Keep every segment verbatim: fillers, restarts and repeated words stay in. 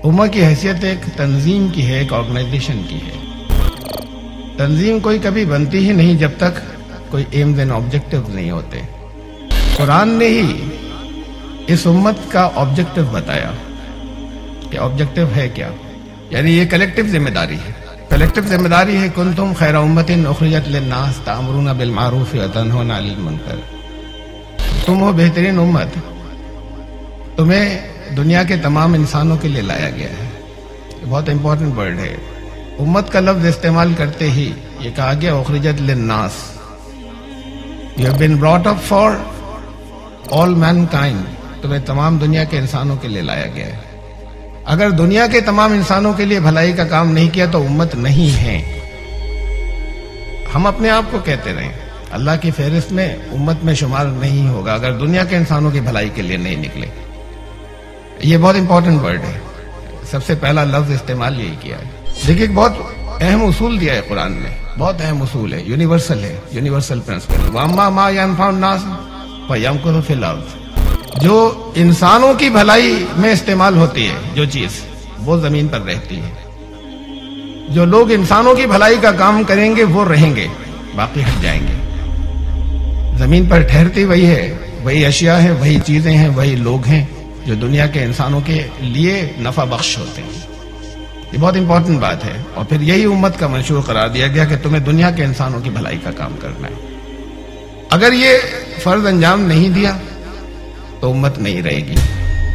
امہ کی حیثیت ایک تنظیم کی ہے، ایک آرگنائزیشن کی ہے۔ تنظیم کوئی کبھی بنتی ہی نہیں جب تک کوئی ایمز اینڈ آبجیکٹیو نہیں ہوتے۔ قرآن نے ہی اس امت کا آبجیکٹیو بتایا کہ آبجیکٹیو ہے کیا، یعنی یہ کلیکٹیو ذمہ داری ہے۔ کلیکٹیو ذمہ داری ہے کنتم خیر امت اخرجت للناس تأمرون بالمعروف وتنہون عن المنکر، تم ہو بہترین امت، تمہیں دنیا کے تمام انسانوں کے لیے لایا گیا ہے۔ یہ بہت امپورٹنٹ ورڈ ہے۔ امت کا لفظ استعمال کرتے ہی یہ کہا گیا اخرجت للناس، you have been brought up for all mankind, تمہیں تمام دنیا کے انسانوں کے لیے لایا گیا ہے۔ اگر دنیا کے تمام انسانوں کے لیے بھلائی کا کام نہیں کیا تو امت نہیں ہے۔ ہم اپنے آپ کو کہتے رہیں اللہ کی فہرست میں امت میں شمار نہیں ہوگا اگر دنیا کے انسانوں کی بھلائی کے لیے نہیں نکلے۔ یہ بہت امپورٹنٹ ورڈ ہے، سب سے پہلا لفظ استعمال یہی کیا ہے۔ دیکھیے ایک بہت اہم اصول دیا ہے قرآن نے، بہت اہم اصول ہے، یونیورسل ہے، یونیورسل پرنسپل۔ وَأَمَّا مَا يَنْفَعُ النَّاسَ فَيَمْكُثُ فِي الْأَرْضِ، جو انسانوں کی بھلائی میں استعمال ہوتی ہے جو چیز، وہ زمین پر رہتی ہے۔ جو لوگ انسانوں کی بھلائی کا کام کریں گے وہ رہیں گے، باقی ہٹ جائیں گے۔ زمین پر ٹھہرتی وہی ہے، وہی اشیاء ہیں، وہی چیزیں ہیں، وہی لوگ ہیں جو دنیا کے انسانوں کے لیے نفع بخش ہوتے ہیں۔ یہ بہت امپورٹنٹ بات ہے، اور پھر یہی امت کا منشور قرار دیا گیا کہ تمہیں دنیا کے انسانوں کی بھلائی کا کام کرنا ہے۔ اگر یہ فرض انجام نہیں دیا تو امت نہیں رہے گی،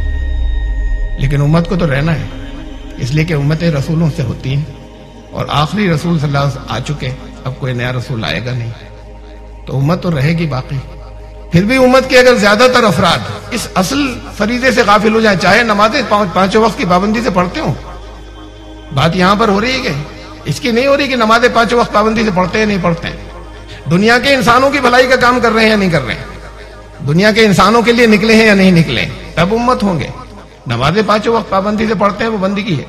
لیکن امت کو تو رہنا ہے، اس لیے کہ امتیں رسولوں سے ہوتی ہیں، اور آخری رسول صلی اللہ علیہ وسلم آ چکے، اب کوئی نیا رسول آئے گا نہیں، تو امت تو رہے گی باقی۔ پھر بھی امت کے اگر زیادہ تر افراد اس اصل فریضے سے غافل ہو جائیں، چاہے نمازیں پانچوں وقت کی پابندی سے پڑھتے ہوں، بات یہاں پر ہو رہی ہے کہ اس کی نہیں ہو رہی کہ نمازیں پانچوں وقت پابندی سے پڑھتے ہیں نہیں پڑھتے ہیں، دنیا کے انسانوں کی بھلائی کا کام کر رہے ہیں یا نہیں کر رہے ہیں، دنیا کے انسانوں کے لیے نکلے ہیں یا نہیں نکلے، تب امت ہوں گے۔ نمازیں پانچوں وقت پابندی سے پڑھتے ہیں وہ بندگی ہے،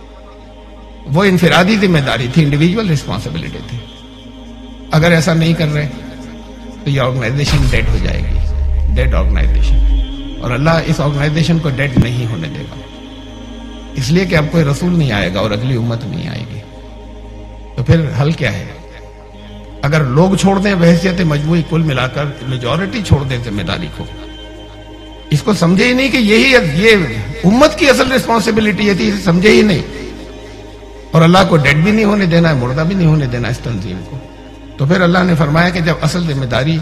وہ انفرادی ذمہ داری تھی، انڈیویجول رسپانسبلٹی تھی۔ اگر ایسا نہیں کر رہے تو یہ آرگنائزیشن ڈیڈ ہو جائے گی، ڈیڈ آرگنائزیشن، اور اللہ اس آرگنائزیشن کو ڈیڈ نہیں ہونے دے گا، اس لیے کہ اب کوئی رسول نہیں آئے گا اور اگلی امت نہیں آئے گی۔ تو پھر حل کیا ہے؟ اگر لوگ چھوڑ دیں بحیثیت مجموعی، کل ملا کر میجورٹی چھوڑ دیں ذمہ داری کو، اس کو سمجھے ہی نہیں کہ یہی یہ امت کی اصل رسپانسبلٹی یہ تھی، سمجھے ہی نہیں، اور اللہ کو ڈیڈ بھی نہیں ہونے دینا ہے، مردہ بھی نہیں ہونے دینا اس تنظیم کو، تو پھر اللہ نے فرمایا کہ جب اصل ذمہ داری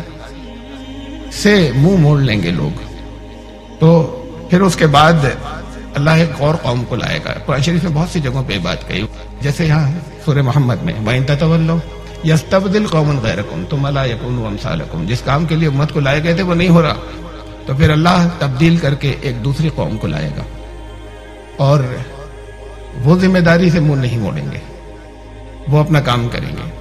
سے منہ موڑ لیں گے لوگ تو پھر اس کے بعد اللہ ایک اور قوم کو لائے گا۔ قرآن شریف میں بہت سی جگہوں پہ یہ بات کہی، جیسے یہاں سورہ محمد میں وَإِن تَتَوَلَّوْا يَسْتَبْدِلْ قَوْمًا غَيْرَكُمْ ثُمَّ لَا يَكُونُوا أَمْثَالَكُمْ، جس کام کے لیے امت کو لائے گئے تھے وہ نہیں ہو رہا تو پھر اللہ تبدیل کر کے ایک دوسری قوم کو لائے گا، اور وہ ذمہ داری سے منہ نہیں موڑیں گے، وہ اپنا کام کریں گے۔